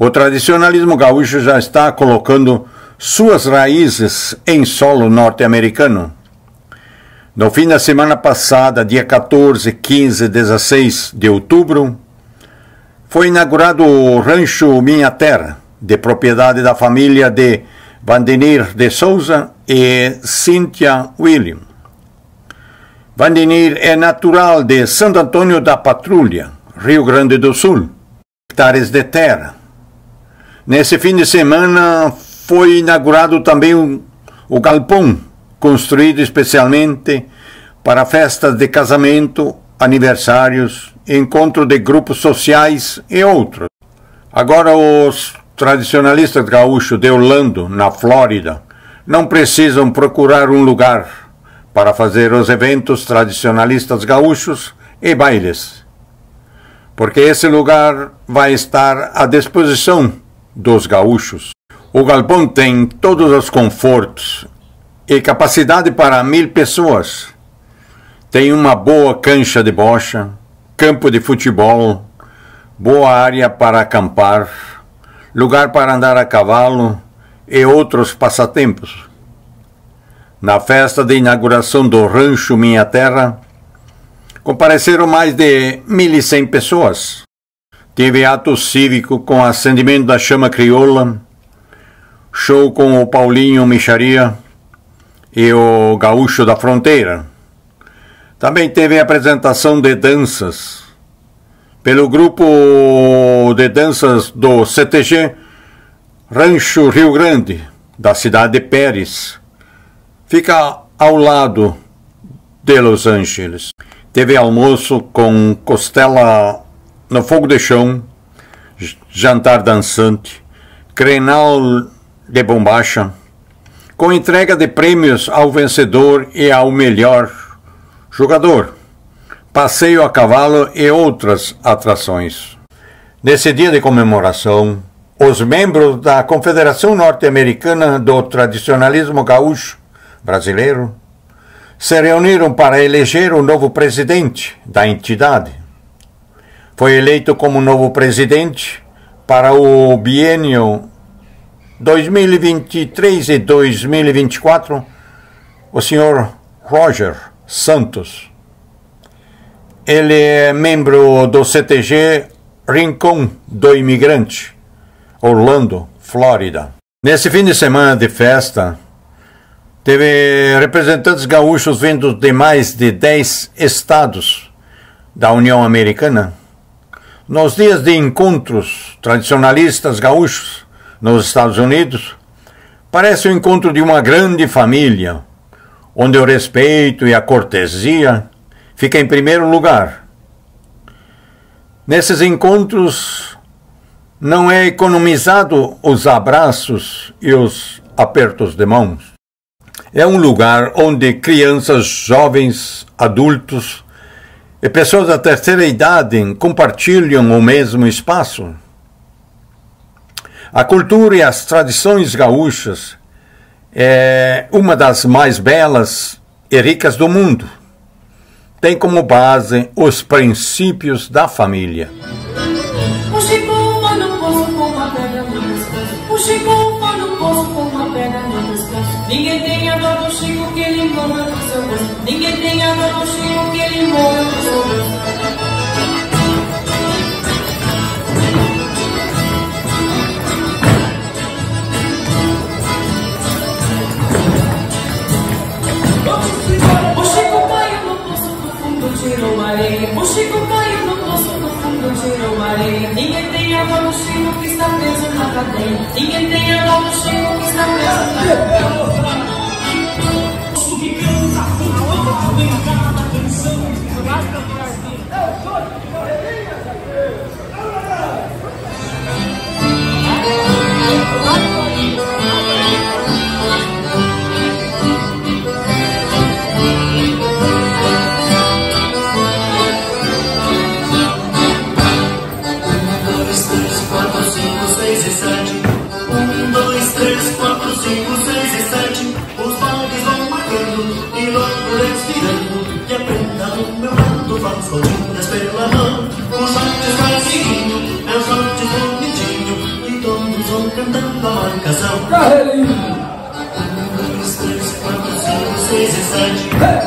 O tradicionalismo gaúcho já está colocando suas raízes em solo norte-americano. No fim da semana passada, dia 14, 15 e 16 de outubro, foi inaugurado o Rancho Minha Terra, de propriedade da família de Vandenir de Souza e Cynthia William. Vandenir é natural de Santo Antônio da Patrulha, Rio Grande do Sul, hectares de terra. Nesse fim de semana foi inaugurado também o galpão, construído especialmente para festas de casamento, aniversários, encontro de grupos sociais e outros. Agora os tradicionalistas gaúchos de Orlando, na Flórida, não precisam procurar um lugar para fazer os eventos tradicionalistas gaúchos e bailes, porque esse lugar vai estar à disposição dos gaúchos. O galpão tem todos os confortos e capacidade para 1000 pessoas. Tem uma boa cancha de bocha, campo de futebol, boa área para acampar, lugar para andar a cavalo e outros passatempos. Na festa de inauguração do Rancho Minha Terra, compareceram mais de 1.100 pessoas. Teve ato cívico com acendimento da chama crioula, show com o Paulinho Micharia e o Gaúcho da Fronteira. Também teve apresentação de danças pelo grupo de danças do CTG Rancho Rio Grande, da cidade de Pérez. Fica ao lado de Los Angeles. Teve almoço com costela no fogo de chão, jantar dançante, crenal de bombacha, com entrega de prêmios ao vencedor e ao melhor jogador, passeio a cavalo e outras atrações. Nesse dia de comemoração, os membros da Confederação Norte-Americana do Tradicionalismo Gaúcho Brasileiro se reuniram para eleger o novo presidente da entidade. Foi eleito como novo presidente para o biênio 2023 e 2024 o senhor Roger Santos. Ele é membro do CTG Rincão do Imigrante, Orlando, Flórida. Nesse fim de semana de festa, teve representantes gaúchos vindos de mais de 10 estados da União Americana. Nos dias de encontros tradicionalistas gaúchos nos Estados Unidos, parece o encontro de uma grande família, onde o respeito e a cortesia fica em primeiro lugar. Nesses encontros não é economizado os abraços e os apertos de mãos. É um lugar onde crianças, jovens, adultos e pessoas da terceira idade compartilham o mesmo espaço. A cultura e as tradições gaúchas é uma das mais belas e ricas do mundo. Tem como base os princípios da família. Ninguém tem a dor do Chico que ele morreu pro seu gosto. Ninguém tem a dor do Chico que ele morreu pro seu gosto. O Chico caiu no poço do fundo, tirou uma areia. O Chico caiu no poço do fundo, tirou uma areia. Ninguém tem a dor do Chico que está preso na cadeia. Ninguém tem a dor do Chico que está preso na cadeia. Lindas pela mão, Atenção! Carreirinho! 1, 2, 3, 4, 5, 6 e 7.